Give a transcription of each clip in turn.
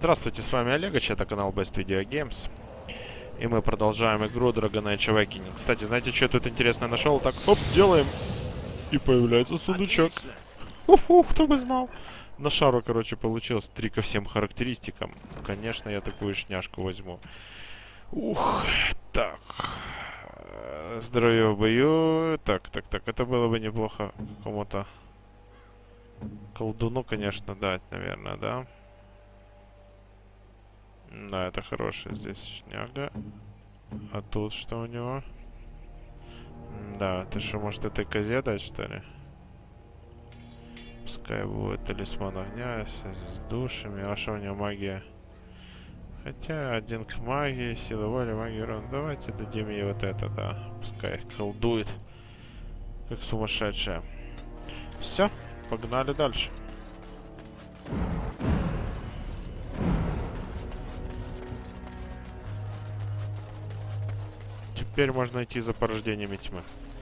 Здравствуйте, с вами Олегович, это канал Best Video Games. И мы продолжаем игру Dragon Age Awakening. Кстати, знаете, что я тут интересно нашел? Так, оп, делаем. И появляется сундучок. Ух, кто бы знал. На шару, короче, получилось 3 ко всем характеристикам. Конечно, я такую шняшку возьму. Ух, так. Здоровье в бою. Так, это было бы неплохо кому-то. Колдуну, конечно, дать, наверное, да? Да, это хорошая здесь шняга. А тут что у него? Да, ты что, может этой козе дать, что ли? Пускай будет талисман огня с душами. А что у него магия? Хотя один к магии, сила воли, магия урон. Давайте дадим ей вот это, да. Пускай колдует. Как сумасшедшая. Все, погнали дальше. Теперь можно идти за порождениями тьмы.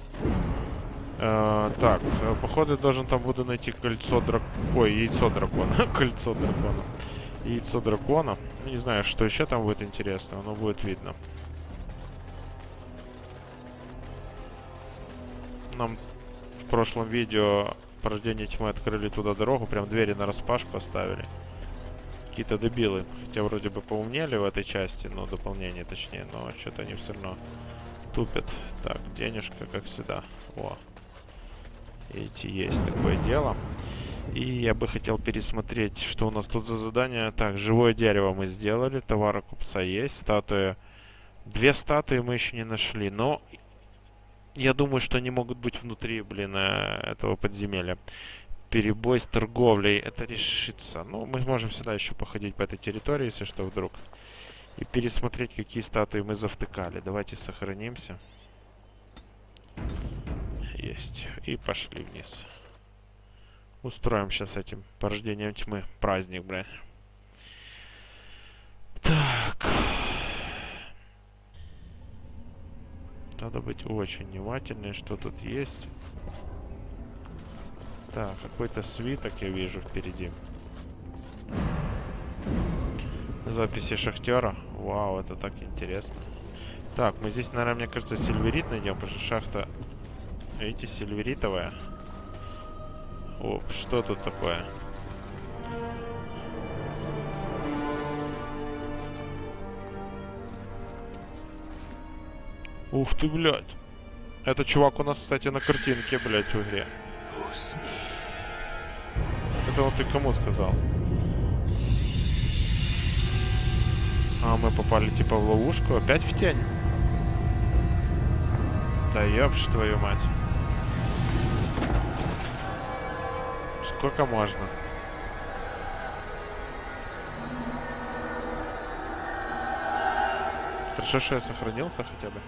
Так, походу должен там буду найти кольцо дракона. Ой, яйцо дракона. Кольцо дракона. Яйцо дракона. Не знаю, что еще там будет интересно, но будет видно. Нам в прошлом видео порождение тьмы открыли туда дорогу, прям двери нараспашку оставили. Какие-то дебилы. Хотя вроде бы поумнели в этой части, но дополнение точнее, но что-то они все равно тупят. Так, денежка, как всегда. О. Эти есть такое дело. И я бы хотел пересмотреть, что у нас тут за задание. Так, живое дерево мы сделали. Товары купца есть. Статуя. 2 статуи мы еще не нашли. Но я думаю, что они могут быть внутри, блин, этого подземелья. Перебой с торговлей. Это решится. Ну, мы можем всегда еще походить по этой территории, если что, вдруг. И пересмотреть, какие статуи мы завтыкали. Давайте сохранимся. Есть. И пошли вниз. Устроим сейчас этим порождением тьмы праздник, блядь. Так. Надо быть очень внимательным, что тут есть. Так, какой-то свиток я вижу впереди. Записи шахтера. Вау, это так интересно. Так, мы здесь, наверное, мне кажется, сильверит найдем, потому что шахта, видите, сильверитовая. Оп, что тут такое? Ух ты, блядь. Это чувак у нас, кстати, на картинке, блядь, в игре. Это вот ты кому сказал? А, мы попали типа в ловушку. Опять в тень? Да ёбш твою мать. Сколько можно? Хорошо, что я сохранился хотя бы.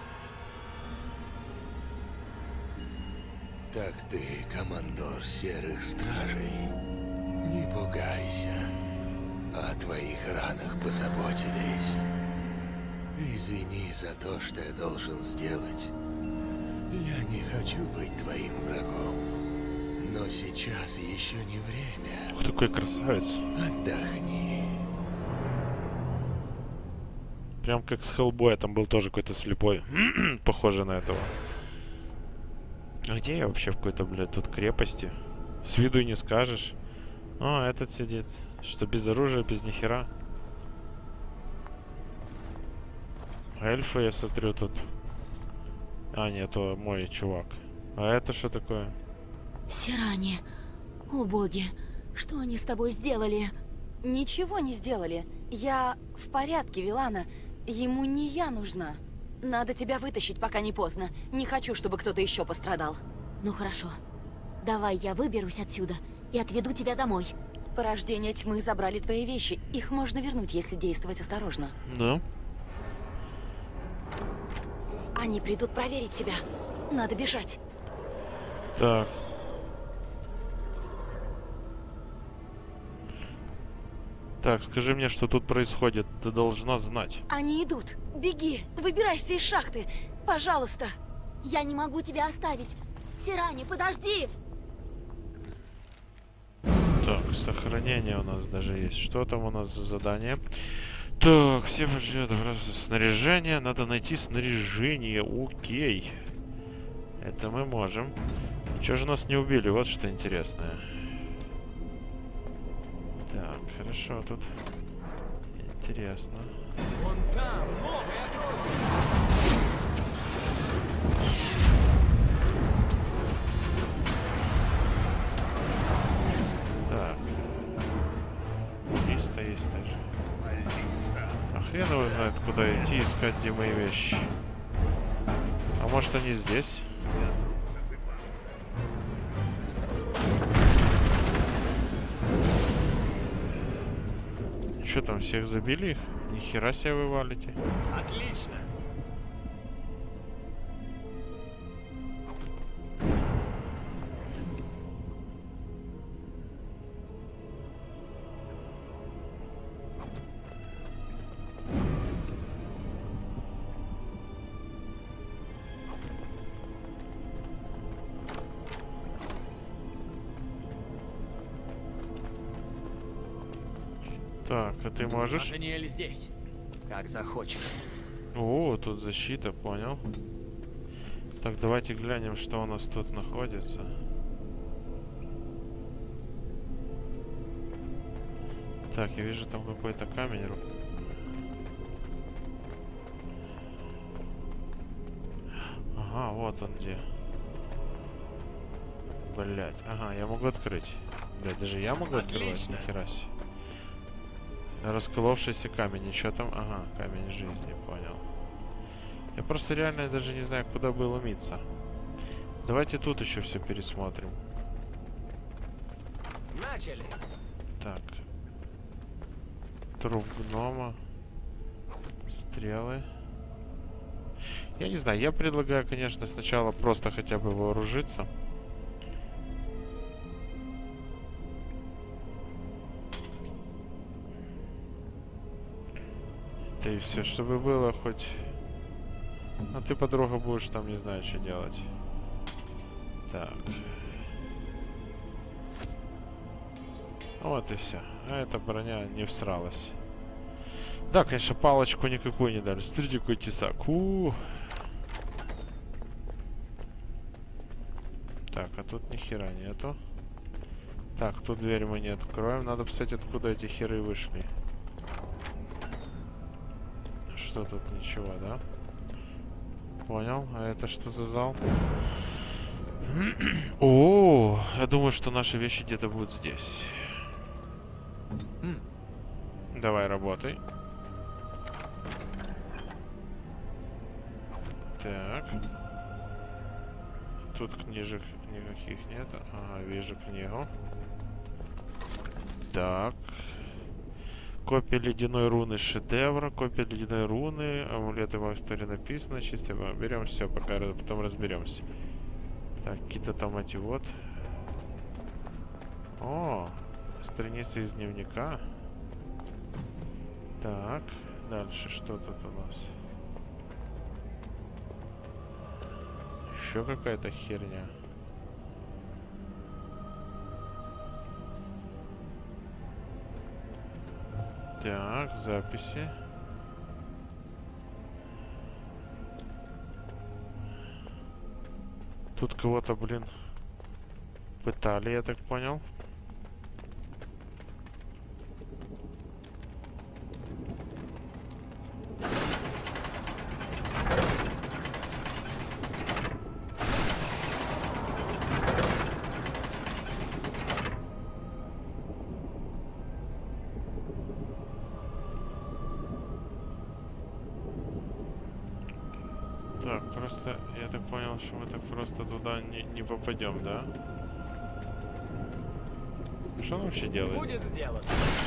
Так ты, командор Серых Стражей, не пугайся. О твоих ранах позаботились. Извини за то, что я должен сделать. Я не хочу быть твоим врагом. Но сейчас еще не время. Ух, такой красавец. Отдохни. Прям как с Хеллбоя, там был тоже какой-то слепой. Похоже на этого. А где я вообще в какой-то, блядь, тут крепости? С виду и не скажешь. О, этот сидит. Что, без оружия, без нихера? Эльфы, я смотрю, тут. А, нет, это мой чувак. А это что такое? Сирани, о боги, что они с тобой сделали? Ничего не сделали. Я в порядке, Вилана. Ему не я нужна. Надо тебя вытащить, пока не поздно. Не хочу, чтобы кто-то еще пострадал. Ну хорошо. Давай я выберусь отсюда и отведу тебя домой. Порождения тьмы забрали твои вещи. Их можно вернуть, если действовать осторожно. Да. Они придут проверить тебя. Надо бежать. Так. Так, скажи мне, что тут происходит. Ты должна знать. Они идут. Беги. Выбирайся из шахты. Пожалуйста. Я не могу тебя оставить. Сирани, подожди! Так, сохранение у нас даже есть. Что там у нас за задание? Так, все ждет просто снаряжение. Надо найти снаряжение. Окей. Это мы можем. Чего же нас не убили? Вот что интересное. Так, хорошо, тут интересно. Вон там новое оружие. Так. 300 есть даже. А хрен его знает, куда идти искать, где мои вещи. А может они здесь? Что там, всех забили их? Нихера себе вы валите. Отлично. Так, а ты можешь? Натаниэль здесь. Как захочет. О, тут защита, понял. Так, давайте глянем, что у нас тут находится. Так, я вижу там какой-то камень. Ага, вот он где. Блять, ага, я могу открыть. Блять, даже я могу открывать, Отлично. нихера себе. Расколовшийся камень, и что там? Ага, камень жизни, понял. Я просто реально даже не знаю, куда бы ломиться. Давайте тут еще все пересмотрим. Начали. Так. Труп гнома. Стрелы. Я не знаю, я предлагаю, конечно, сначала просто хотя бы вооружиться. Да и все, чтобы было хоть... А ты, подруга, будешь там не знаю, что делать. Так. Вот и все. А эта броня не всралась. Да, конечно, палочку никакую не дали. Смотрите, какой тесак. Так, а тут ни хера нету. Так, тут дверь мы не откроем. Надо посмотреть, откуда эти херы вышли. Что тут? Ничего, да? Понял. А это что за зал? О, я думаю, что наши вещи где-то будут здесь. Давай, работай. Так. Тут книжек никаких нет. Ага, вижу книгу. Так. Копия ледяной руны шедевра. Копия ледяной руны. Амулеты в истории написано. Чисто берем все, пока потом разберемся. Так, какие-то там эти вот. О, страница из дневника. Так, дальше что тут у нас? Еще какая-то херня. Так, записи. Тут кого-то, блин, пытали, я так понял. Так, просто, я так понял, что мы так просто туда не попадем, да? Что он вообще делает? Будет сделано.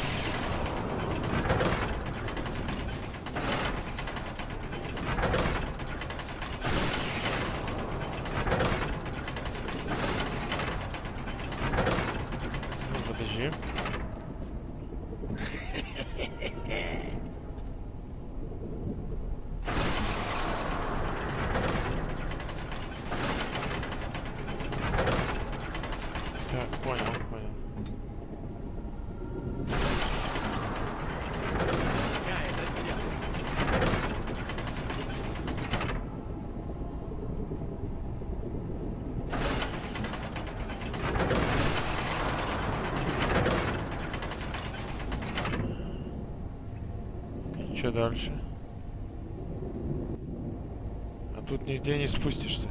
Ну, подожди. Так, понял. что дальше? А тут нигде не спустишься.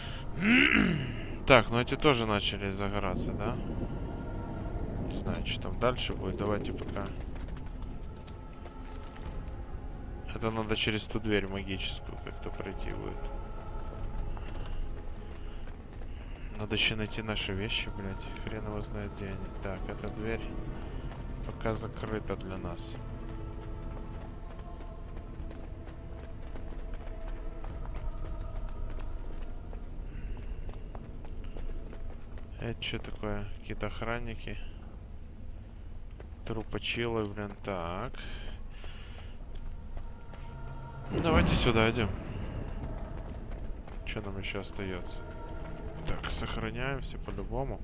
Так, ну эти тоже начали загораться, да? Не знаю, что там дальше будет. Давайте пока. Это надо через ту дверь магическую как-то пройти будет. Надо еще найти наши вещи, блядь. Хрен его знает, где они. Так, эта дверь пока закрыта для нас. Это что такое? Какие-то охранники. Трупочилы, блин. Так. Ну, давайте сюда идем. Что нам еще остается? Так, сохраняемся по-любому.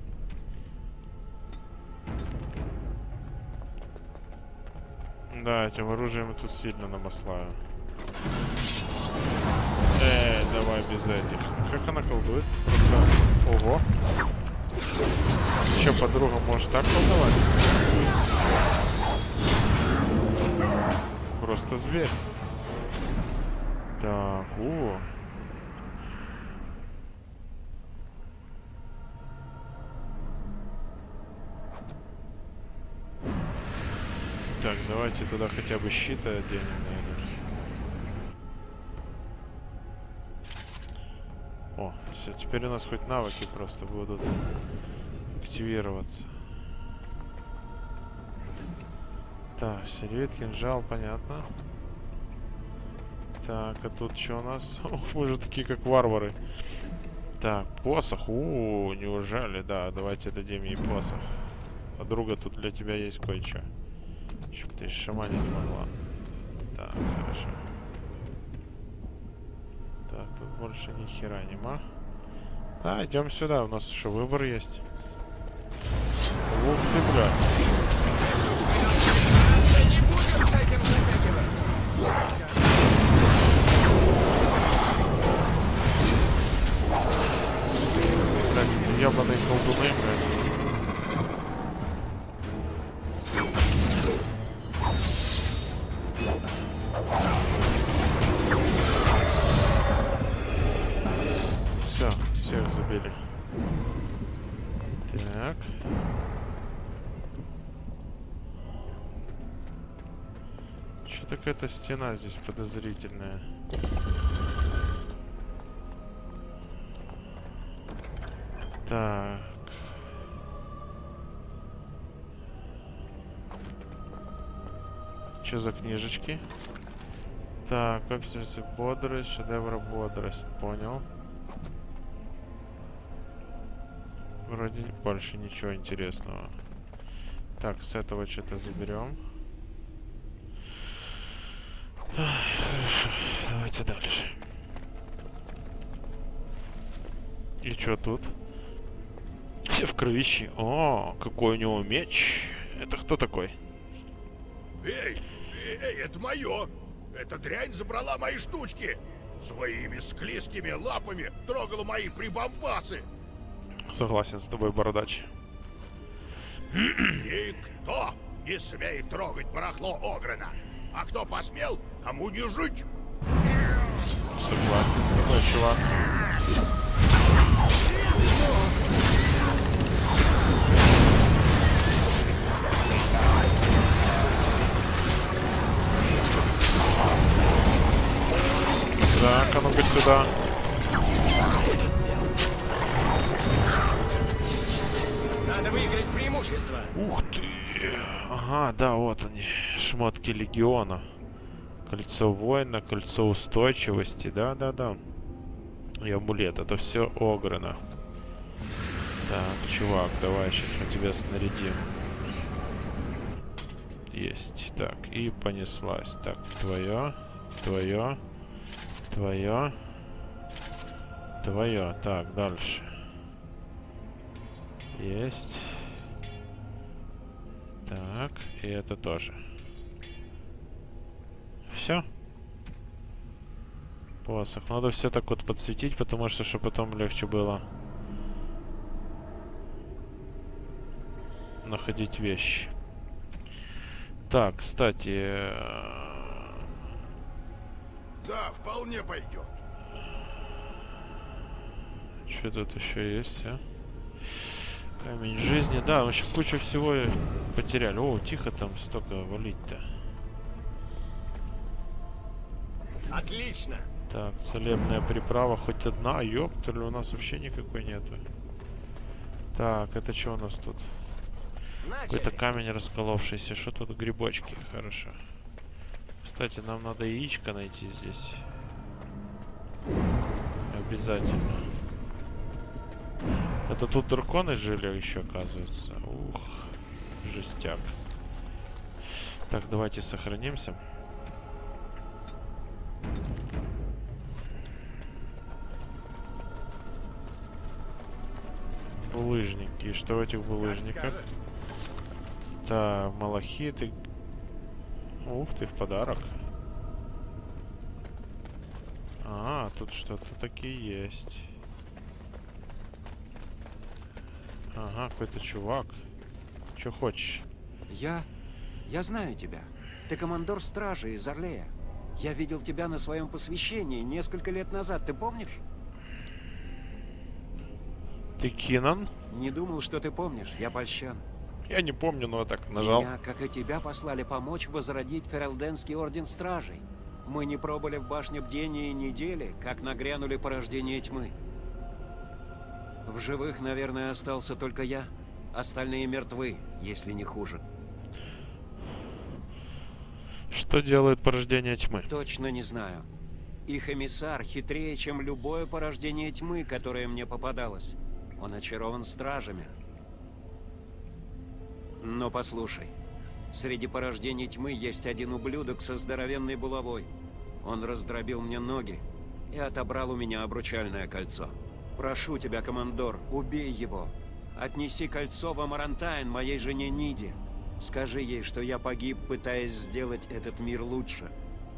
Да, этим оружием тут сильно намаслаю. Давай без этих. Как она колдует? Просто... Ого. Еще подруга может так колдовать? Просто зверь. Так, Так, давайте туда хотя бы щиты оденем, наверное. О, все, теперь у нас хоть навыки просто будут активироваться. Так, сервет, кинжал, понятно. Так, а тут что у нас? Ух, мы же такие как варвары. Так, посох. Неужели? Да, давайте дадим ей посох. Подруга, тут для тебя есть кое-что. Чтоб ты шаманить не могла. Так, хорошо. Так, тут больше ни хера нема. А, идем сюда, у нас еще выбор есть. Ух ты, бля. Так, ебаные колдуны, блядь. Все, всех забили. Так. Что-то какая-то стена здесь подозрительная. Так. Что за книжечки? Так, описывается бодрость, шедевр бодрость. Понял. Вроде больше ничего интересного. Так, с этого что-то заберем. Хорошо, давайте дальше. И что тут? Все в кровище. О, какой у него меч. Это кто такой? Эй, это мое! Эта дрянь забрала мои штучки! Своими склизкими лапами трогала мои прибамбасы! Согласен с тобой, бородач. Никто не смеет трогать барахло Огрена! А кто посмел, тому не жить! Согласен с тобой, чувак. Так, а ну-ка сюда. Надо выиграть преимущество. Ух ты. Ага, да, вот они. Шмотки легиона. Кольцо воина, кольцо устойчивости. Да-да-да. И амулет. Это все Огрена. Так, чувак, давай сейчас мы тебя снарядим. Есть. Так, и понеслась. Так, твое, твое, твое, твое. Так, дальше. Есть. Так, и это тоже. Все. Посох. Надо все так вот подсветить, потому что, чтобы потом легче было находить вещи. Так, кстати, Да, вполне пойдет. Что тут еще есть, а? Камень жизни. Да, мы еще кучу всего потеряли. О, тихо там, столько валить-то. Отлично. Так, целебная приправа хоть одна. Ёптали, у нас вообще никакой нету. Так, это что у нас тут? Какой-то камень расколовшийся. Что тут? Грибочки. Хорошо. Кстати, нам надо яичко найти здесь. Обязательно. Это тут драконы жили еще, оказывается. Ух, жестяк. Так, давайте сохранимся. Булыжники. И что в этих булыжниках? Так, малахиты. Ух ты, в подарок. А, тут что-то такие есть. Ага, какой-то чувак. Что хочешь? Я знаю тебя. Ты командор стражи из Орлея. Я видел тебя на своем посвящении несколько лет назад, ты помнишь? Ты Кинан? Не думал, что ты помнишь, я польщен. Я не помню, но я так нажал. Меня, как и тебя, послали помочь возродить Фералденский орден стражей. Мы не пробыли в башне бдения и недели, как нагрянули порождение тьмы. В живых, наверное, остался только я. Остальные мертвы, если не хуже. Что делает порождение тьмы? Точно не знаю. Их эмиссар хитрее, чем любое порождение тьмы, которое мне попадалось. Он очарован стражами. Но послушай, среди порождений тьмы есть один ублюдок со здоровенной булавой. Он раздробил мне ноги и отобрал у меня обручальное кольцо. Прошу тебя, командор, убей его. Отнеси кольцо в Амарантайн моей жене Ниде. Скажи ей, что я погиб, пытаясь сделать этот мир лучше.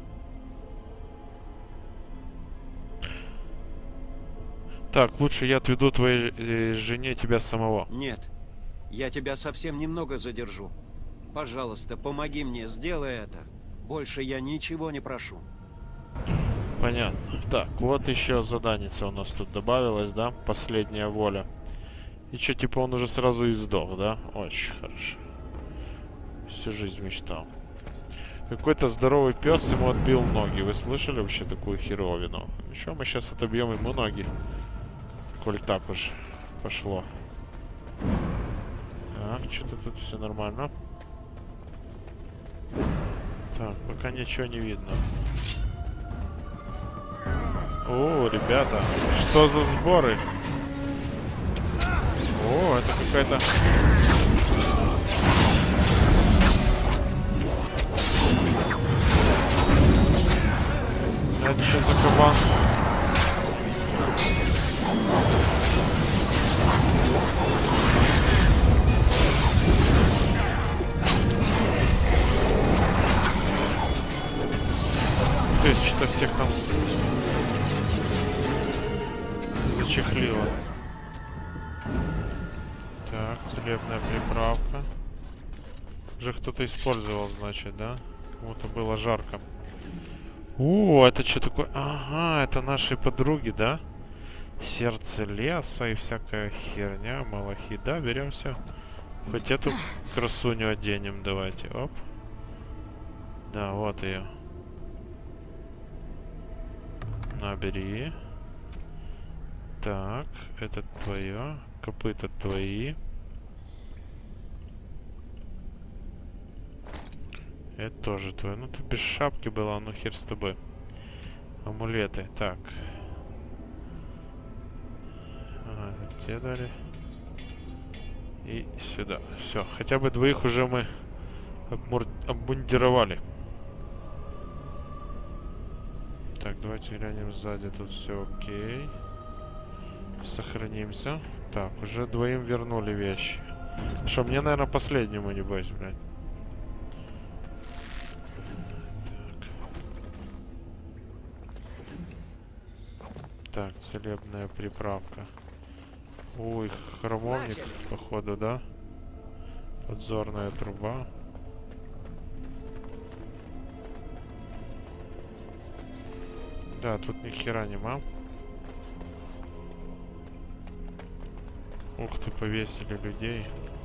Так, лучше я отведу твоей жене тебя самого. Нет, я тебя совсем немного задержу. Пожалуйста, помоги мне, сделай это. Больше я ничего не прошу. Понятно. Так, вот еще заданица у нас тут добавилась, да? Последняя воля. И что, типа он уже сразу и сдох, да? Очень хорошо. Всю жизнь мечтал. Какой-то здоровый пес ему отбил ноги. Вы слышали вообще такую херовину? Еще мы сейчас отобьем ему ноги. Коль так уж пошло. Так, что-то тут все нормально. Так, пока ничего не видно. О, ребята, что за сборы? О, это какая-то... Это что за кабан? Ты что всех там зачехлило? Так, целебная приправка. Уже кто-то использовал, значит, да? Кому-то было жарко. О, это что такое? Ага, это наши подруги, да? Сердце леса и всякая херня, малахит. Да, берем все. Хоть эту красуню оденем, давайте. Оп. Да, вот ее. Набери. Так, это твое. Копыта твои. Это тоже твое. Ну, ты без шапки была, ну хер с тобой. Амулеты. Так. Ага, те дали. И сюда. Все. Хотя бы двоих уже мы обмундировали. Так, давайте глянем сзади. Тут все окей. Сохранимся. Так, уже двоим вернули вещи. Что, мне, наверное, последнему, небось, блядь. Так, целебная приправка. Ой, храмовник, походу, да? Подзорная труба. Да, тут ни хера нема. Ух ты, повесили людей.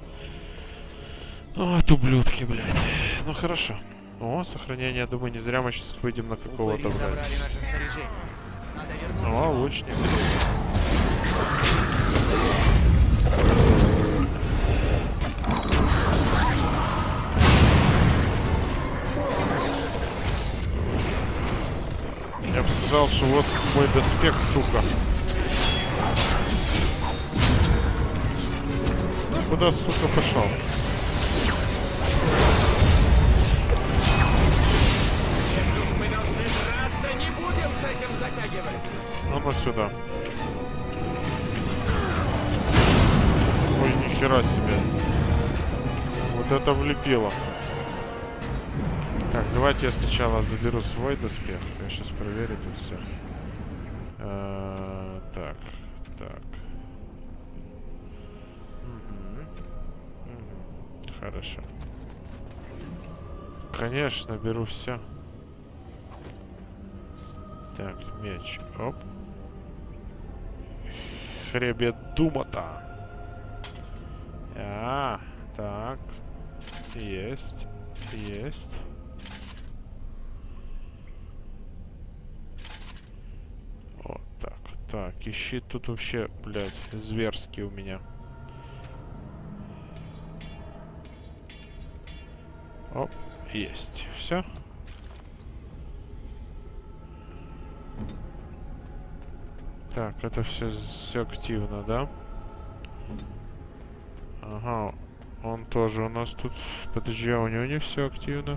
Вот ублюдки, блядь. Ну хорошо. О, сохранение, думаю, не зря мы сейчас выйдем на какого-то, блядь. О, лучник. Я бы сказал, что вот мой доспех, сука. Куда, сука, пошел? Мы должны драться, не будем с этим затягивать. Ну сюда. Ой, нихера себе. Вот это влепило. Так, давайте я сначала заберу свой доспех. Я сейчас проверю тут все. Так, так. Хорошо. Конечно, беру все. Так, меч. Оп. Хребет Думота. Так. Есть. Есть. Вот так. Так, и щит тут вообще, блядь, зверский у меня. Оп, есть. Все. Так, это все активно, да? Ага, он тоже у нас тут. Подожди, а у него не все активно.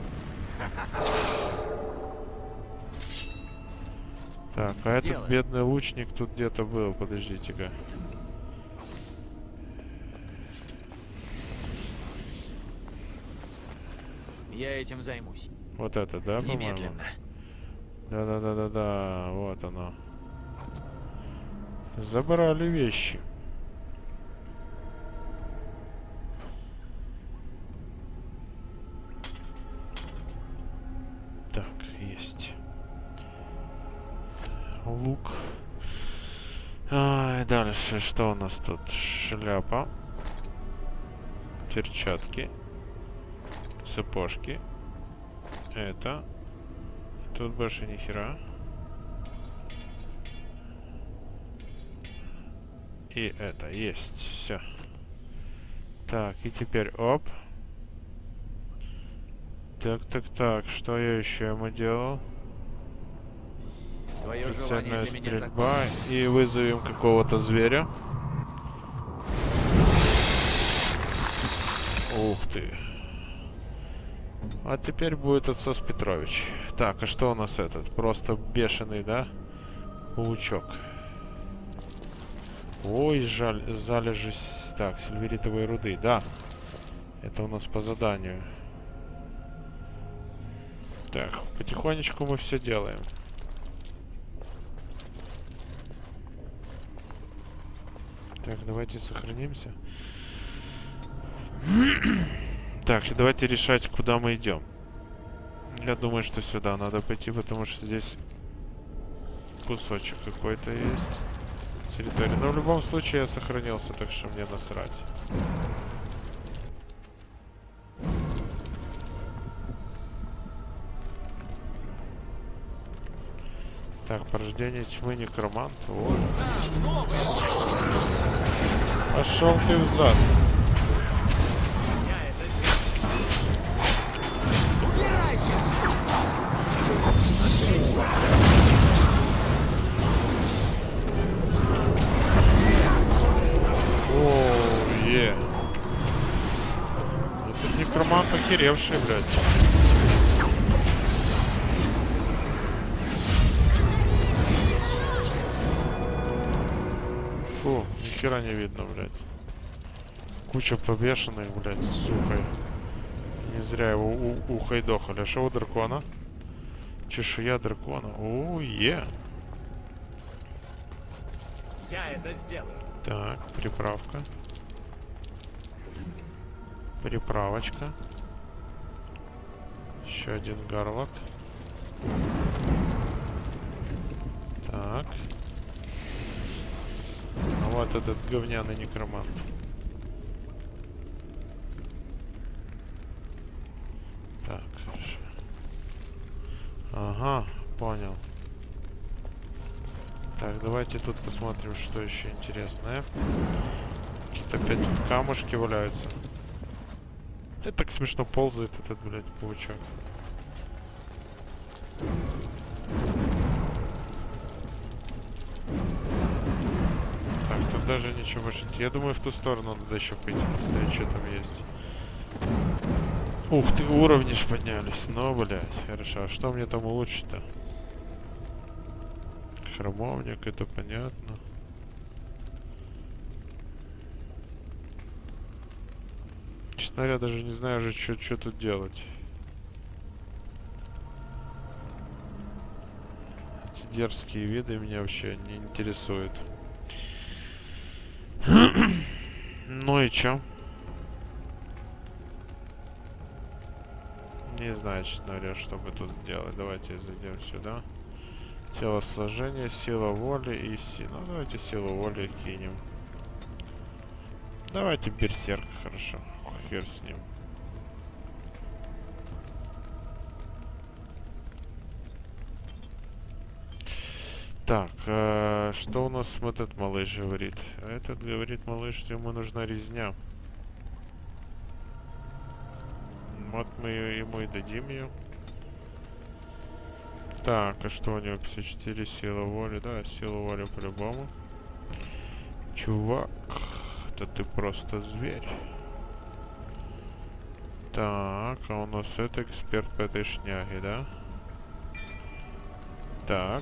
Так, а этот бедный лучник тут где-то был. Подождите-ка. Я этим займусь. Вот это, да, по-моему? Немедленно. Да, вот оно. Забрали вещи. Так, есть. Лук. Дальше что у нас тут? Шляпа. Перчатки. Сапожки. Это. Тут больше ни хера. И это есть. Все. Так, и теперь оп. Так. Что я еще ему делал? Твое Специальная желание для меня стрельба. И вызовем какого-то зверя. Ух ты. А теперь будет отсос Петрович. Так, а что у нас этот? Просто бешеный, да? Лучок. Ой, жаль, залежи... Так, сильверитовой руды, да. Это у нас по заданию. Так, потихонечку мы все делаем. Так, давайте сохранимся. Так, давайте решать, куда мы идем. Я думаю, что сюда надо пойти, потому что здесь кусочек какой-то есть. Территории. Но в любом случае я сохранился, так что мне насрать. Так, порождение тьмы, некромант. Вот. Пошел ты взад. Оу-е. Этот некромант охеревший, блядь. Фу, нихера не видно, блядь. Куча повешенных, блядь, сука. Не зря его ухайдохали. А что у дракона? Чешуя дракона. Оу-е. Я это сделаю. Так, приправка. Приправочка. Еще один гарлок. Так. А вот этот говняный некромант. Так, хорошо. Ага, понял. Так, давайте тут посмотрим, что еще интересное. Какие-то опять тут камушки валяются. Это так смешно ползает этот, блядь, паучок. Так, тут даже ничего больше нет. Я думаю, в ту сторону надо еще пойти посмотреть, что там есть. Ух ты, уровни ж поднялись. Ну, блядь, хорошо. А что мне там улучшить-то? Храмовник, это понятно. Честно говоря, даже не знаю уже, что тут делать. Эти дерзкие виды меня вообще не интересуют. Ну и чё? Не знаю, честно говоря, что бы тут делать. Давайте зайдем сюда. Телосложение, сила воли и сила. Ну, давайте силу воли кинем. Давайте берсерк, хорошо. Хер с ним. Так, что у нас этот малыш говорит? Этот говорит малыш, что ему нужна резня. Вот мы ему и дадим ее. Так, а что у него 54 сила воли? Да, сила воли по-любому. Чувак, да ты просто зверь. Так, а у нас это эксперт по этой шняге, да? Так.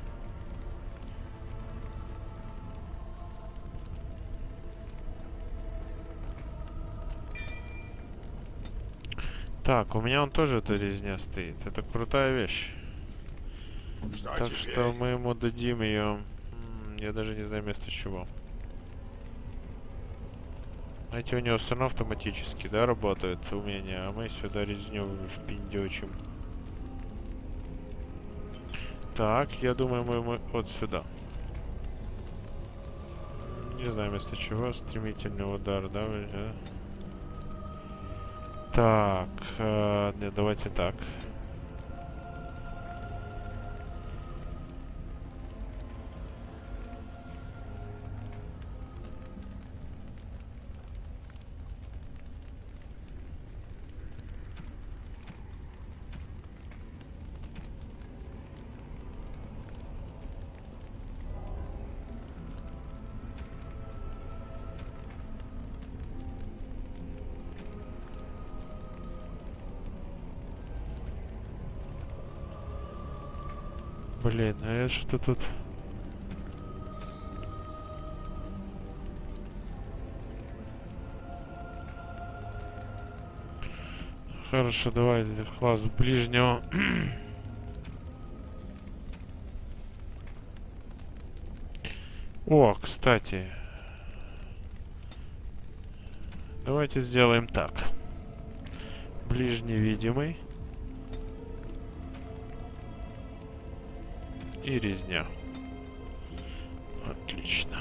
Так, у меня он тоже эта резня стоит. Это крутая вещь. Что Так теперь? что мы ему дадим ее. Я даже не знаю вместо чего. Эти у него все равно автоматически, да, работают умения, а мы сюда резню впиндючим. Так, я думаю, мы вот сюда. Не знаю вместо чего. Стремительный удар, да? Так, нет, давайте так. Блин, а я что-то тут... Хорошо, давай класс ближнего. О, кстати. Давайте сделаем так. Ближний видимый. И резня. Отлично.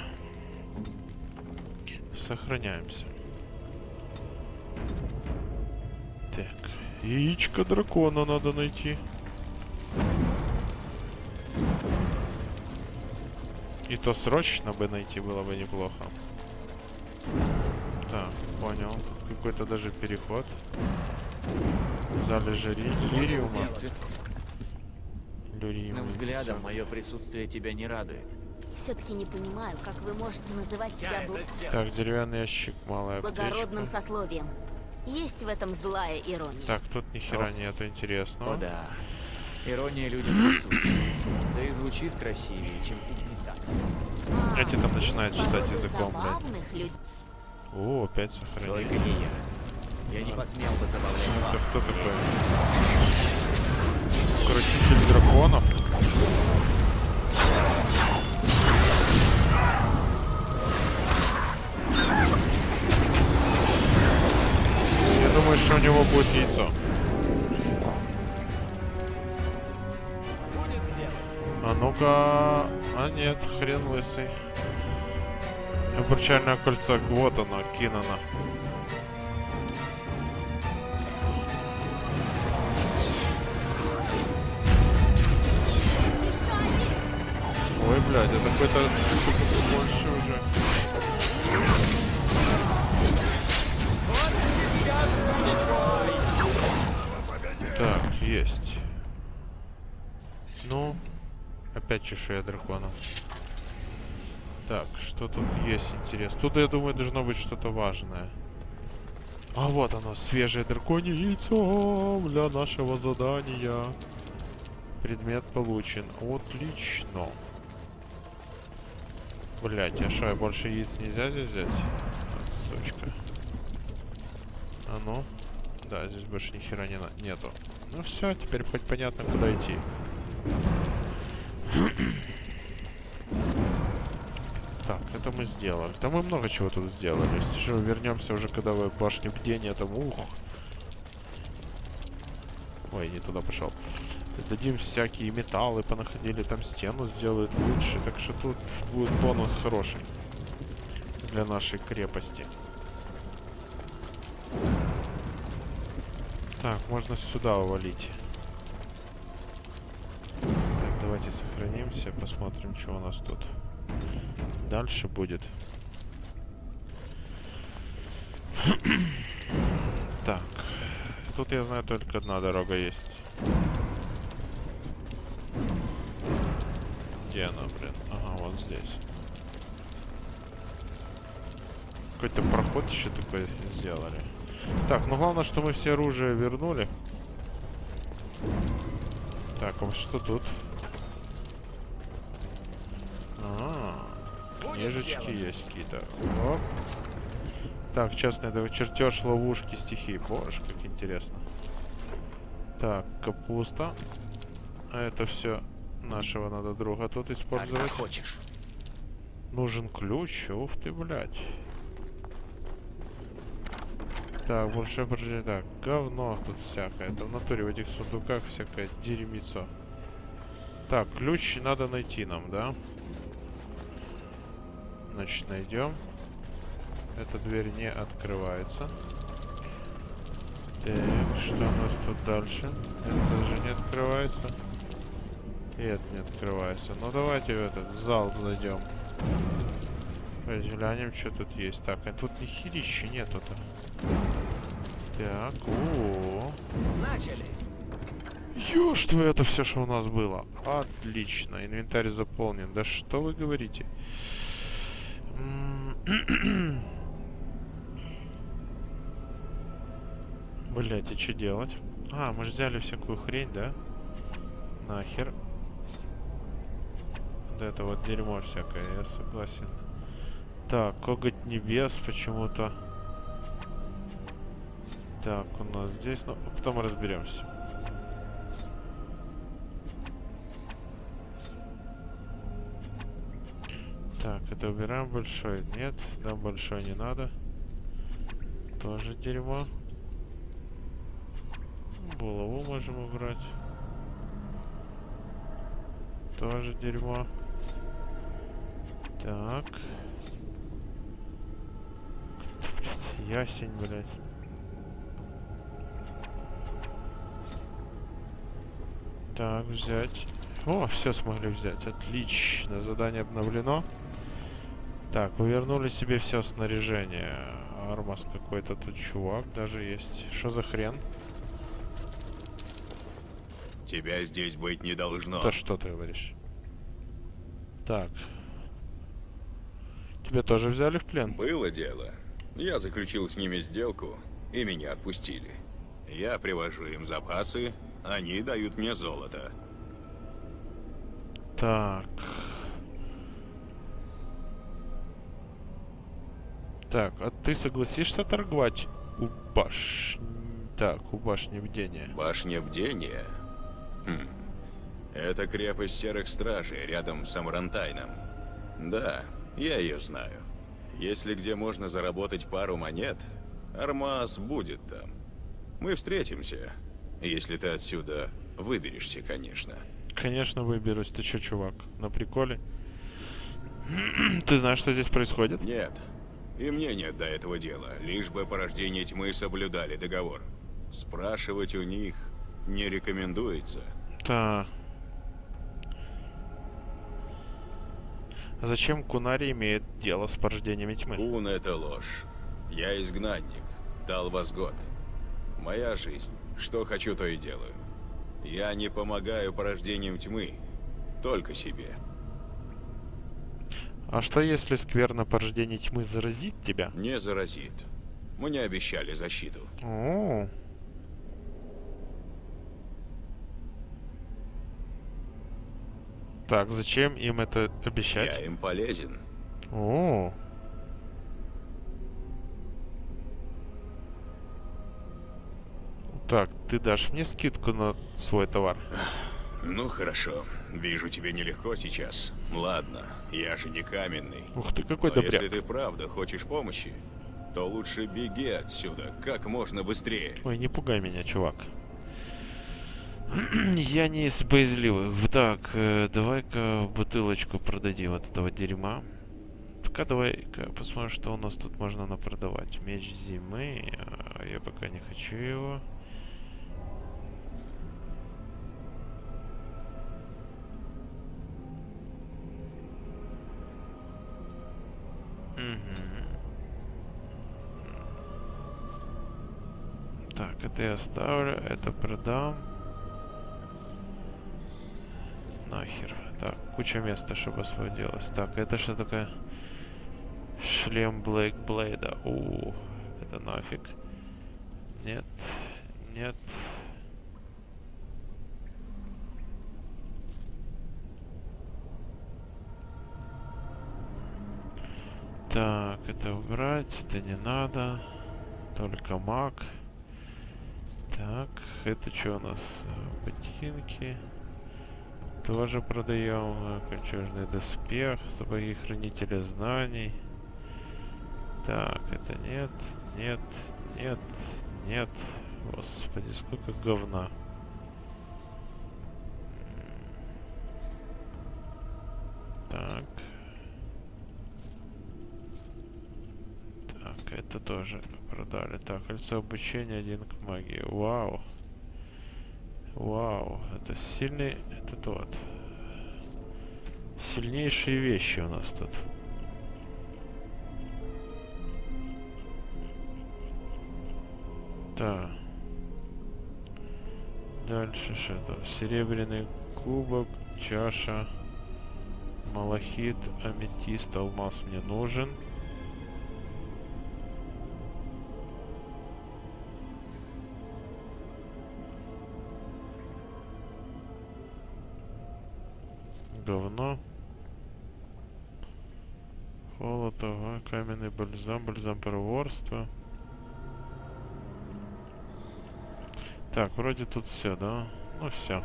Сохраняемся. Так. Яичко дракона надо найти. И то срочно бы найти было бы неплохо. Так, понял. Тут какой-то даже переход. Залежи лириума. Но взглядом мое присутствие тебя не радует. Все-таки не понимаю, как вы можете называть себя Так, деревянный ящик, малая благородным аптечка. сословием. Есть в этом злая ирония. Так, тут ни хера нету интересного. О да, ирония людям присуща. Да и звучит красивее, чем угнетать. Эти там начинают чесать языком, блядь. Забавных людей. О, опять сохранение. Только не я. Я не посмел бы забавлять Это вас. кто такой? Укротитель драконов? Я думаю, что у него будет яйцо. А ну-ка... А нет, хрен лысый. Обручальное кольцо, вот оно, кинано. Ой, блядь, это какой-то больше уже. Так, есть. Ну, опять чешуя дракона. Так, что тут есть интересно? Тут, я думаю, должно быть что-то важное. А вот оно, свежее драконье яйцо для нашего задания. Предмет получен. Отлично. Блять, а что, больше яиц нельзя здесь взять? Сучка. А ну. Да, здесь больше ни хера нету. Ну все, теперь хоть понятно, куда идти. Так, это мы сделали. Да мы много чего тут сделали. Если же вернемся уже, когда вы в башню бдения, там ух. Ой, не туда пошел. Дадим всякие металлы, понаходили, там стену сделают лучше. Так что тут будет бонус хороший для нашей крепости. Так, можно сюда увалить. Так, давайте сохранимся, посмотрим, что у нас тут дальше будет. Так, тут я знаю только одна дорога есть. Где она, блин? Ага, вот здесь. Какой-то проход еще такой сделали. Так, ну главное, что мы все оружие вернули. Так, а вот что тут? Книжечки есть какие-то. Оп. Так, частный чертеж ловушки стихий. Боже, как интересно. Так, капуста. А это все нашего надо друга тут использовать. Как захочешь. Нужен ключ. Ух ты, блядь. Так, больше поржение. Так, говно тут всякое. Это в натуре в этих сундуках всякое дерьмицо. Так, ключ надо найти нам, да? Значит, найдем. Эта дверь не открывается. Так, что у нас тут дальше? Это даже не открывается. И это не открывается. Ну давайте в этот зал зайдем. Глянем, что тут есть. Так, а тут ни херища нету-то. Так, Начали. Ёж твою, это все, что у нас было. Отлично, инвентарь заполнен. Да что вы говорите? Блять, и что делать? А, мы же взяли всякую хрень, да? Нахер. Вот это вот дерьмо всякое, я согласен. Так, коготь небес почему-то. Так, у нас здесь, ну, потом разберемся. Так, это убираем большой. Нет, нам большой не надо. Тоже дерьмо. Булаву можем убрать. Тоже дерьмо. Так. Ясень, блядь. Так, взять. О, все смогли взять. Отлично. Задание обновлено. Так, вы вернули себе все снаряжение. Армас какой-то тут чувак даже есть. Что за хрен? Тебя здесь быть не должно. Да что ты говоришь? Так. Тебя тоже взяли в плен? Было дело. Я заключил с ними сделку, и меня отпустили. Я привожу им запасы, они дают мне золото. Так. Так, а ты согласишься торговать у башни? Так, у башни бдения. Башня бдения? Хм. Это крепость серых стражей рядом с Амрантайном. Да, я ее знаю. Если где можно заработать пару монет, Армаз будет там. Мы встретимся, если ты отсюда выберешься, конечно. Конечно, выберусь. Ты чё, чувак, на приколе? Ты знаешь, что здесь происходит? Нет. И мне нет до этого дела. Лишь бы порождение тьмы соблюдали договор. Спрашивать у них не рекомендуется. Да. А зачем Кунари имеет дело с порождениями тьмы? Кун — это ложь. Я изгнанник. Талвасгот. Моя жизнь. Что хочу, то и делаю. Я не помогаю порождениям тьмы. Только себе. А что если скверно порождение тьмы заразит тебя? Не заразит. Мне обещали защиту. О. Так, зачем им это обещать? Я им полезен. О. Так, ты дашь мне скидку на свой товар? Ну хорошо. Вижу, тебе нелегко сейчас. Ладно, я же не каменный. Ух ты, какой Но добряк. если ты правда хочешь помощи, то лучше беги отсюда как можно быстрее. Ой, не пугай меня, чувак. Я не из боязливых. Так, давай-ка бутылочку продадим от этого дерьма. Пока давай-ка посмотрим, что у нас тут можно напродавать. Меч зимы. Я пока не хочу его. Так, это я оставлю, это продам. Нахер. Так, куча места, чтобы освободилось. Так, это что такое? Шлем Блейкблейда. О, это нафиг. Нет, нет. Так, это убрать, это не надо. Только маг. Так, это что у нас? Ботинки. Тоже продаем. Кольчужный доспех. Сапоги хранителя знаний. Так, это нет, нет, нет, нет. Господи, сколько говна. Так. Так, это тоже продали. Так, кольцо обучения 1 к магии. Вау. Вау, это сильный, это тот. Сильнейшие вещи у нас тут. Так. Дальше что там? Серебряный кубок, чаша, малахит, аметист, алмаз мне нужен. Говно. Холод, ага, каменный бальзам, бальзам проворства. Так, вроде тут все, да? Ну все.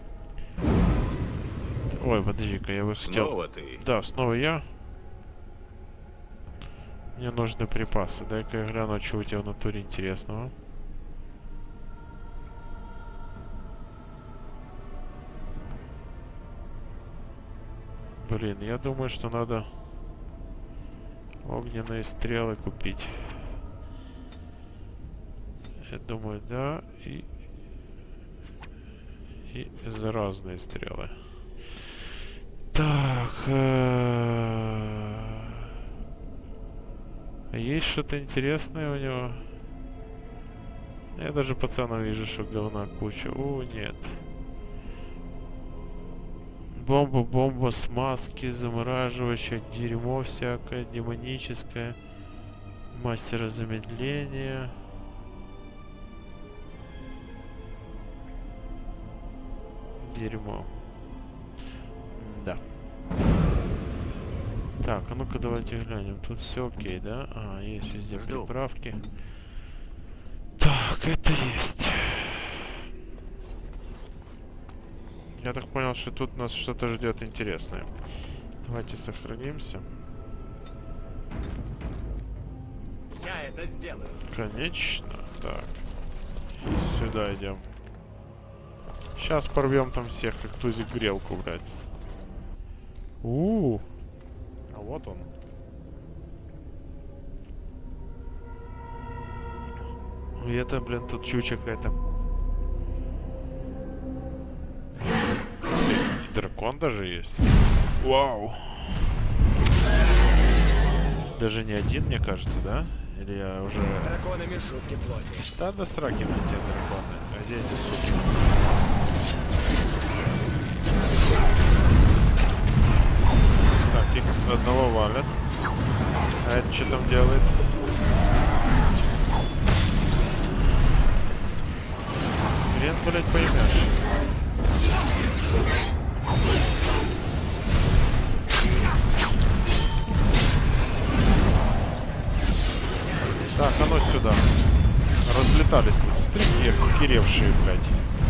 Ой, подожди-ка, я бы хотел... Снова ты? Да, снова я. Мне нужны припасы. Дай-ка я гляну, что у тебя в натуре интересного. Блин, я думаю, что надо огненные стрелы купить. Я думаю, да, и заразные стрелы. Так. Есть что-то интересное у него? Я даже пацанов вижу, что говна куча. О, нет. Бомба, смазки, замораживающее, дерьмо всякое, демоническое. Мастера замедления. Дерьмо. Да. Так, а ну-ка давайте глянем. Тут все окей, да? А, есть везде приправки. Так, это есть. Я так понял, что тут нас что-то ждет интересное. Давайте сохранимся. Я это сделаю. Конечно. Так. Сюда идем. Сейчас порвем там всех, как тузик грелку, блядь. А вот он. И это, блин, тут чуча какая-то. Дракон даже есть. Вау. Даже не один, мне кажется, да? Или я уже... С драконами шутки плохи. Да, да сраки на те драконы. А где эти суки? Так, их одного валят. А это что там делает? Хрен, блядь, поймешь. Так, а ну сюда. Разлетались тут стрики, охеревшие, блядь.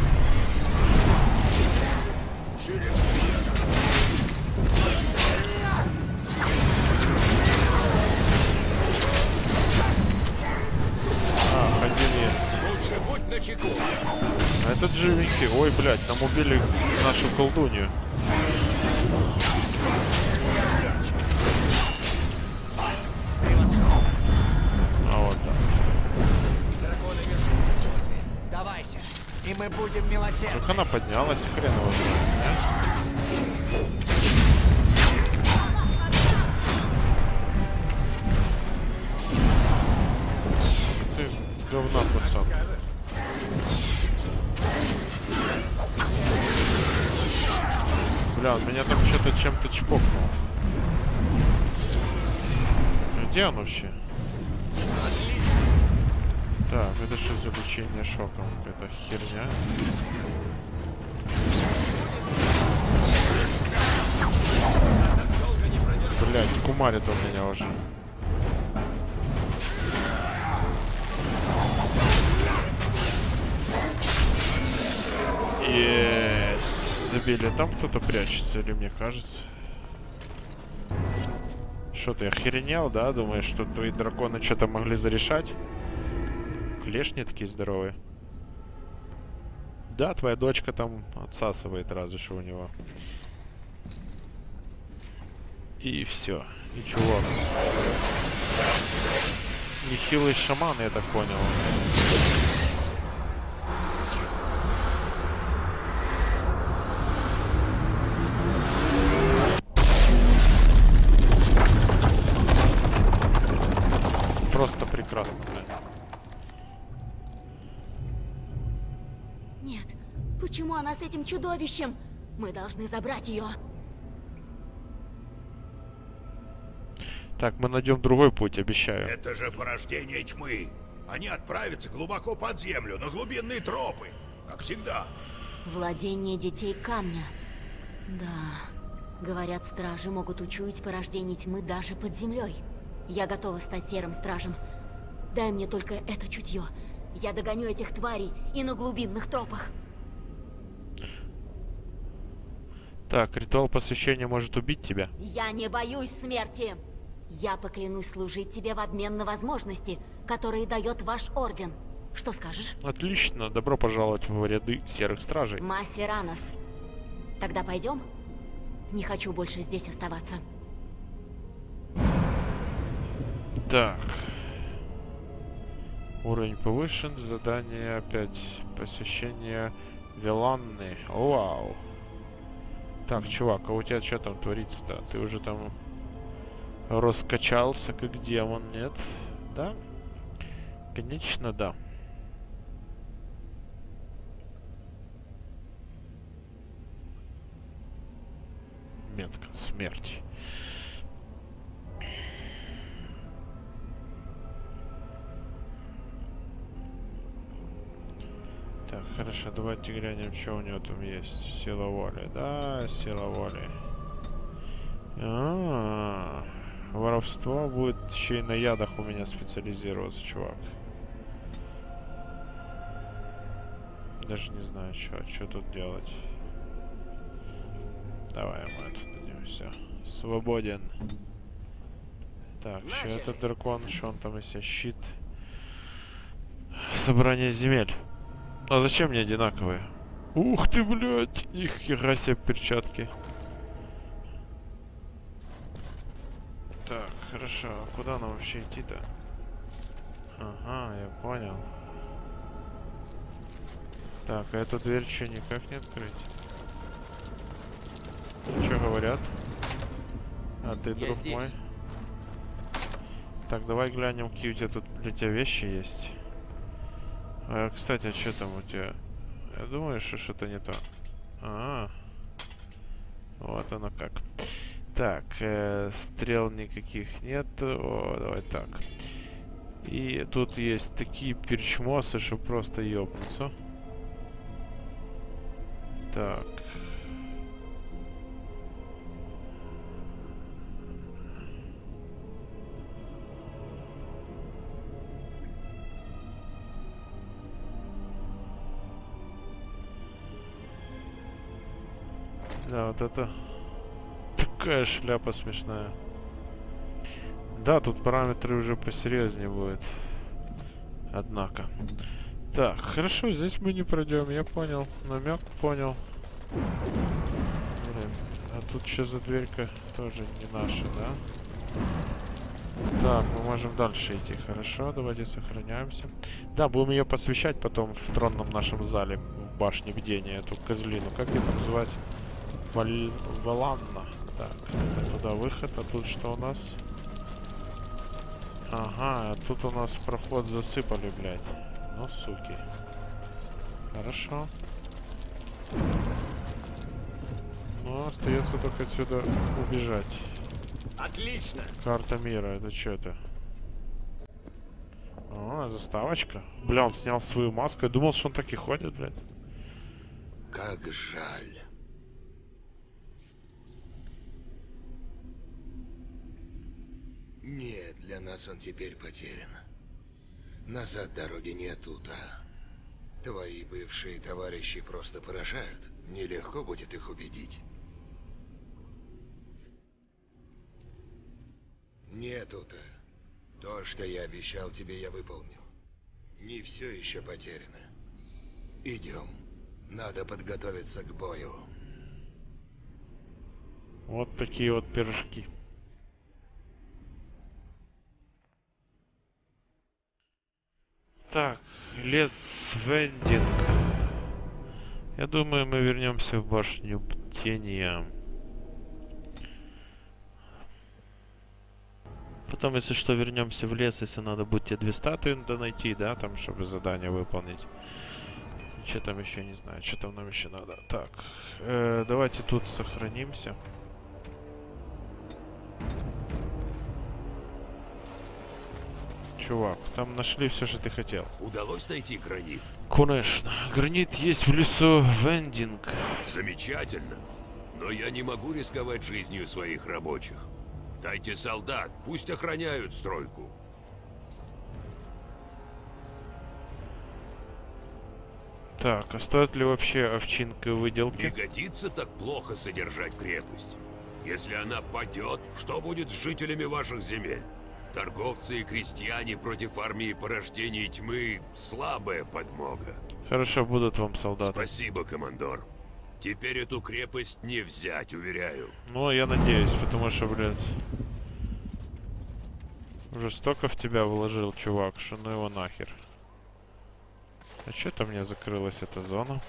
А, один есть. Лучше будь начеку. А этот живенький. Ой, блядь, там убили нашу колдунью. А вот так. С драконами шутки плохи. Сдавайся, и мы будем милосердны. Как она поднялась, хрен его знает, а? Ты говна, пацан. Бля, он меня там что-то чем-то чпокнул. Где он вообще? Так, это что за лечение шоком? Какая-то херня. Блять, кумарит он меня уже. Есть. Забили. Там кто-то прячется, или мне кажется? Что ты охеренел, да? Думаешь, что твои драконы что-то могли зарешать? Клешни такие здоровые. Да, твоя дочка там отсасывает разве что у него. И все. И чувак. Нехилый шаман, я так понял. Просто прекрасно, блядь. Нет. Почему она с этим чудовищем? Мы должны забрать ее. Так, мы найдем другой путь, обещаю. Это же порождение тьмы. Они отправятся глубоко под землю, на глубинные тропы. Как всегда. Владение детей камня. Да. Говорят, стражи могут учуять порождение тьмы даже под землей. Я готова стать серым стражем. Дай мне только это чутье. Я догоню этих тварей и на глубинных тропах. Так, ритуал посвящения может убить тебя. Я не боюсь смерти. Я поклянусь служить тебе в обмен на возможности, которые дает ваш орден. Что скажешь? Отлично, добро пожаловать в ряды серых стражей. Масеранос. Тогда пойдем? Не хочу больше здесь оставаться. Так. Уровень повышен, задание опять. Посвящение Виланны. Вау. Так, чувак, а у тебя что там творится-то? Ты уже там раскачался как демон, нет? Да? Конечно, да. Метка смерти. Так, хорошо, давайте глянем, что у него там есть. Сила воли. Да, сила воли. Воровство будет еще и на ядах у меня специализироваться, чувак. Даже не знаю, что тут делать. Давай мы тут дадим, все. Свободен. Так, что этот дракон, что он там из себя щит? Собрание земель. А зачем мне одинаковые? Ух ты, блядь! Нихера себе перчатки. Так, хорошо. А куда нам вообще идти-то? Ага, я понял. Так, а эту дверь что, никак не открыть? Что говорят? А ты, Я друг здесь. мой? Так, давай глянем, какие у тебя тут для тебя вещи есть. Кстати, а что там у тебя? Я думаю, что что-то не то. Вот оно как. Так, стрел никаких нет. О, давай так. И тут есть такие перчмосы, что просто ёбнуться. Так. Да, вот это такая шляпа смешная. Да, тут параметры уже посерьезнее будут. Однако. Так, хорошо, здесь мы не пройдем, я понял. Намек понял. Блин, а тут что за дверька? Тоже не наша, да? Так, мы можем дальше идти. Хорошо, давайте сохраняемся. Да, будем ее посвящать потом в тронном нашем зале, в башне видения, эту козлину. Как ее там звать? Валанна. Так, это туда выход, а тут что у нас? Ага, а тут у нас проход засыпали, блядь. Ну, суки. Хорошо. Ну, остается только отсюда убежать. Отлично. Карта мира, это что это? О, заставочка. Бля, он снял свою маску. Я думал, что он так и ходит, блядь. Как жаль. Нет, для нас он теперь потерян. Назад дороги нет, Ута. Твои бывшие товарищи просто поражают. Нелегко будет их убедить. Нет, Ута. То, что я обещал тебе, я выполнил. Не все еще потеряно. Идем. Надо подготовиться к бою. Вот такие вот пирожки. Так, лес Вендинг. Я думаю, мы вернемся в башню Бдения. Потом, если что, вернемся в лес, если надо будет те 2 статуи найти, да, там, чтобы задание выполнить. Что там еще, не знаю, что там нам еще надо. Так, давайте тут сохранимся. Чувак, там нашли все, что ты хотел. Удалось найти гранит? Конечно. Гранит есть в лесу Вендинг. Замечательно. Но я не могу рисковать жизнью своих рабочих. Дайте солдат, пусть охраняют стройку. Так, а стоит ли вообще овчинка выделки? Не годится так плохо содержать крепость. Если она падет, что будет с жителями ваших земель? Торговцы и крестьяне против армии порождений тьмы – слабая подмога. Хорошо, будут вам солдаты. Спасибо, командор. Теперь эту крепость не взять, уверяю. Ну, я надеюсь, потому что, блядь, уже столько в тебя вложил, чувак, что ну его нахер. А что-то мне закрылась эта зона.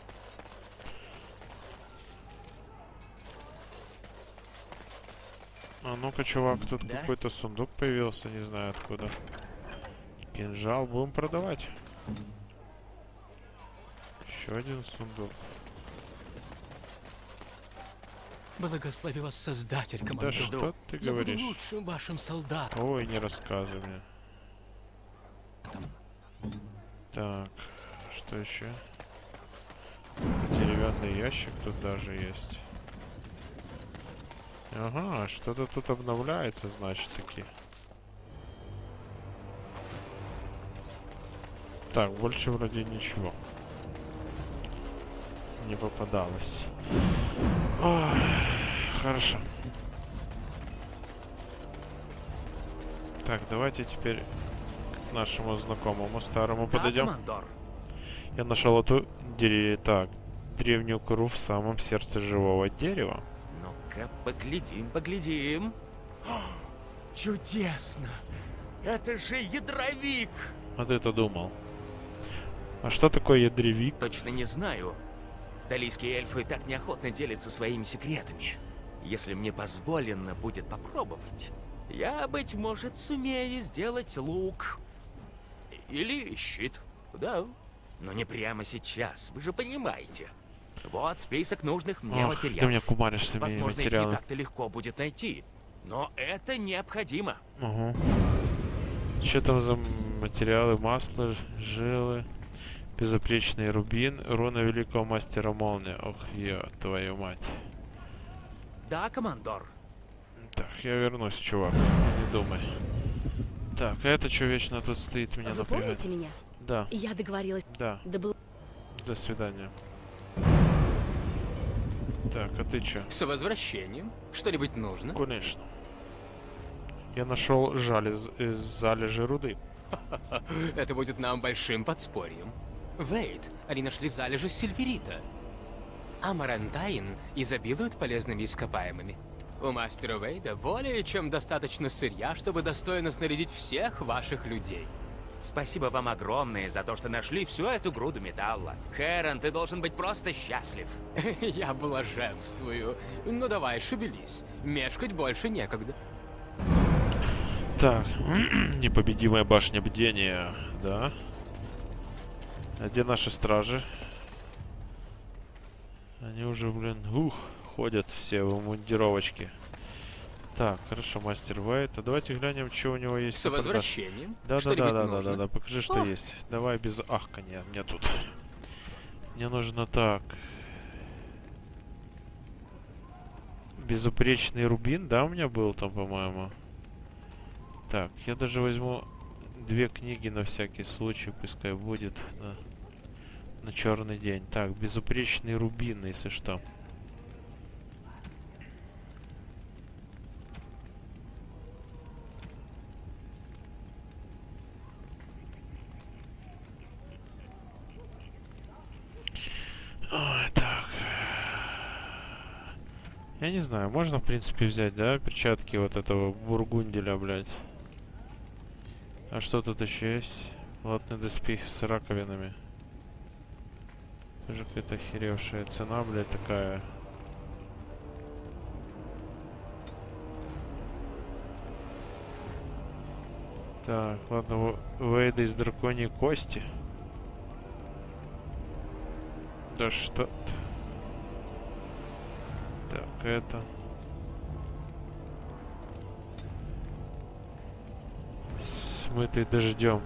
А ну-ка, чувак, тут Да? какой-то сундук появился, не знаю откуда. Кинжал будем продавать. Еще один сундук. Благослови вас Создатель, Да командор. что ты Я буду говоришь? лучшим вашим солдатом. Ой, не рассказывай мне. Так, что еще? Деревянный ящик тут даже есть. Ага, что-то тут обновляется, значит, таки. Так, больше вроде ничего не попадалось. Ой, хорошо. Так, давайте теперь к нашему знакомому старому подойдем. командор. Я нашел эту так, древнюю кору в самом сердце живого дерева. Ну-ка, поглядим, поглядим. О, чудесно! Это же ядровик! А ты-то думал. А что такое ядревик? Точно не знаю. Далийские эльфы так неохотно делятся своими секретами. Если мне позволено будет попробовать, я, быть может, сумею сделать лук. Или щит. Да. Но не прямо сейчас, вы же понимаете. Вот список нужных мне материалов. Ты меня кумаришь с Возможно, материалами. их не так-то легко будет найти. Но это необходимо. Угу. Что там за материалы? Масло, жилы, безупречный рубин, руна великого мастера молнии. Ох, твою мать. Да, командор. Так, я вернусь, чувак. Не думай. Так, а это что вечно тут стоит, меня Вы напрягает? помните меня? Да. Я договорилась. Да. До свидания. Так, а ты чё? С возвращением. Что-нибудь нужно? Конечно. Я нашел залежи руды. Это будет нам большим подспорьем. Вейд, они нашли залежи сильверита. А Марантайн изобилует полезными ископаемыми. У мастера Вейда более чем достаточно сырья, чтобы достойно снарядить всех ваших людей. Спасибо вам огромное за то, что нашли всю эту груду металла. Хэрон, ты должен быть просто счастлив. Я блаженствую. Ну давай, шевелись. Мешкать больше некогда. Так, непобедимая башня бдения, да. А где наши стражи? Они уже, блин, ходят все в мундировочке. Так, хорошо, мастер Вейд. А давайте глянем, что у него есть. С возвращением. Да, покажи, что есть. Давай без ахканья, мне тут. Мне нужно так. Безупречный рубин, да, у меня был там, по-моему. Так, я даже возьму 2 книги на всякий случай, пускай будет на черный день. Так, безупречный рубин, если что. Ой, так. Я не знаю, можно в принципе взять, да, перчатки вот этого бургунделя, блядь. А что тут еще есть? Латный доспех с раковинами. Тоже какая-то охеревшая цена, блядь, такая. Так, ладно, Вейда из драконьей кости. Да что? Так, это... Смытый дождем.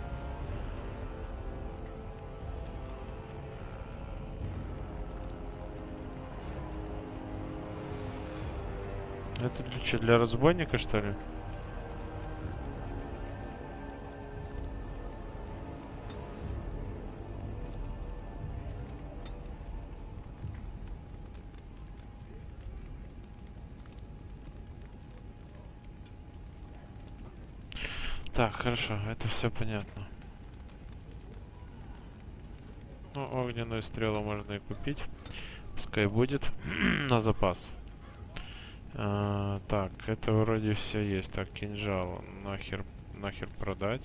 Это для что, для разбойника, что ли? Так, хорошо, это все понятно. Ну, огненную стрелу можно и купить. Пускай будет на запас. Так, это вроде все есть. Так, кинжал нахер продать.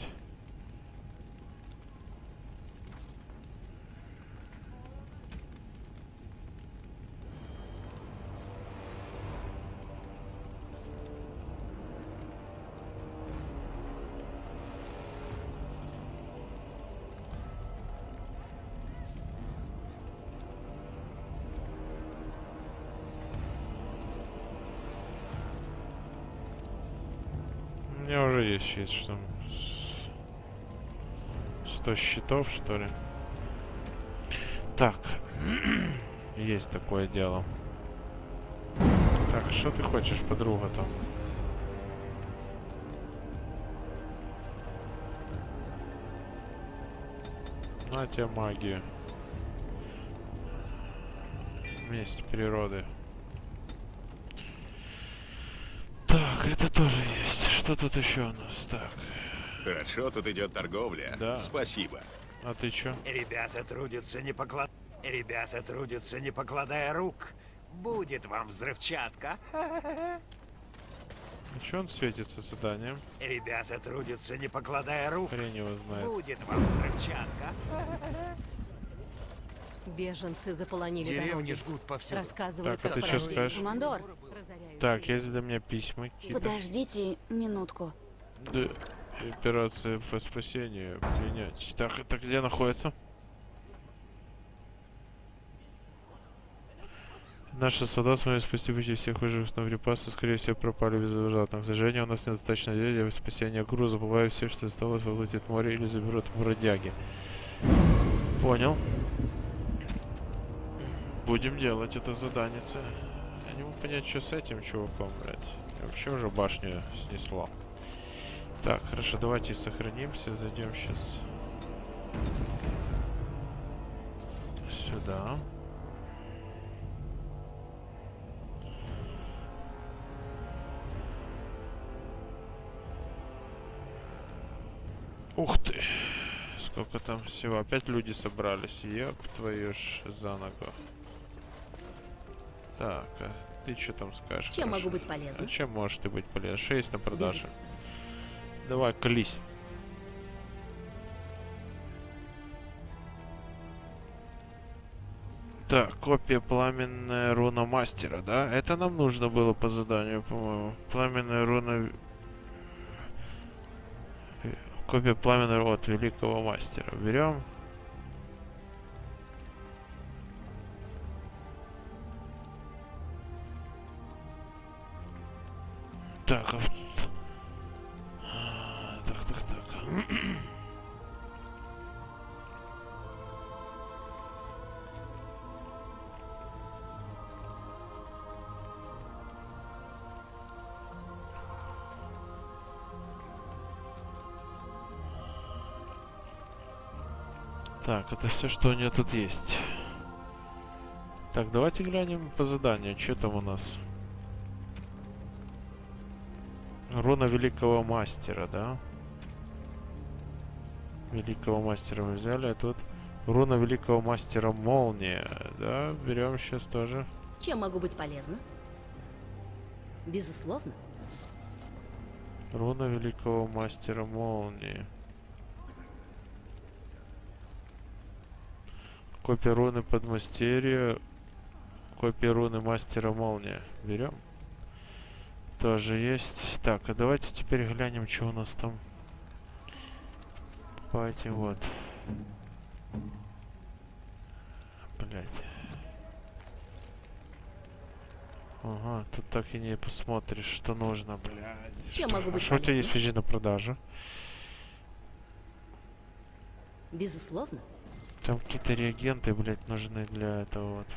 У меня уже есть щит, что 100 щитов, что ли. Так, есть такое дело. Так, что ты хочешь, подруга там? На тебе магию. Месть природы. Так, это тоже есть. Что тут еще у нас? Так. Хорошо, тут идет торговля. Да. Спасибо. А ты чё? Ребята трудятся не покладая. Ребята трудятся, не покладая рук. Будет вам взрывчатка. А чё он светится заданием? Ребята трудятся, не покладая рук. Хрень его знает. Будет вам взрывчатка. Беженцы заполонили дороги. жгут повсюду. Рассказывают Так, о а ты что порождении. скажешь? Командор, Так, есть для меня письма какие-то. подождите минутку. Да, операция по спасению принять. Так, это где находится? Наши солдаты смогли спасти почти всех выживших, но припасы, скорее всего, пропали без возврата. К сожалению, у нас недостаточно людей для спасения груза. Бывает, все, что осталось, выплатит море или заберут бродяги. Понял. Будем делать это задание. Я не могу понять, что с этим чуваком, блядь. Вообще уже башню снесло. Так, хорошо, давайте сохранимся. Зайдем сейчас сюда. Ух ты! Сколько там всего? Опять люди собрались. Ёб твою ж за ногу. Так, а ты что там скажешь? Чем хорошо? могу быть полезна? А чем можешь ты быть полезна? 6 на продажу. Бизнес. Давай, колись. Так, копия пламенная руна мастера, да? Это нам нужно было по заданию, по-моему. Пламенная руна... Копия пламенной от великого мастера. Берем. Так, так. Так, это все, что у нее тут есть. Так, давайте глянем по заданию, что там у нас. Руна великого мастера, да? Великого мастера мы взяли, а тут руна великого мастера молния, да? Берем сейчас тоже. Чем могу быть полезна? Безусловно. Руна великого мастера молнии. Копия руны подмастерья. Копия руны мастера молния. Берем. Тоже есть. Так, а давайте теперь глянем, что у нас там по этим вот. Блять. Ага, тут так и не посмотришь, что нужно, блядь. Чем могу быть Что у тебя есть полезна? PG на продажу? Безусловно. Там какие-то реагенты, блядь, нужны для этого вот.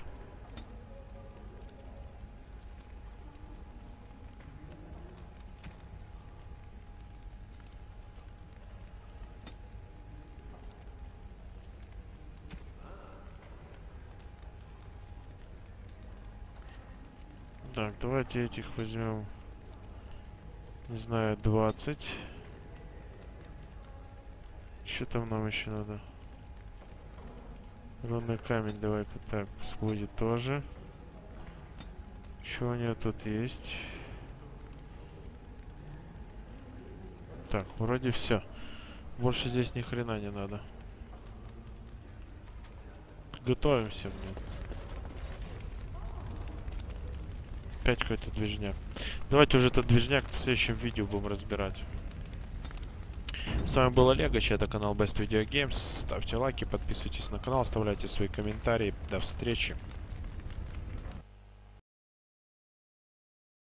Так, давайте этих возьмем. Не знаю, 20. Что там нам еще надо? Рунный камень, давай-ка так, будет тоже. Что у нее тут есть? Так, вроде все. Больше здесь ни хрена не надо. Готовимся, блин. Опять какой-то движняк. Давайте уже этот движняк в следующем видео будем разбирать. С вами был Олег, это канал Best Video Games. Ставьте лайки, подписывайтесь на канал, оставляйте свои комментарии. До встречи.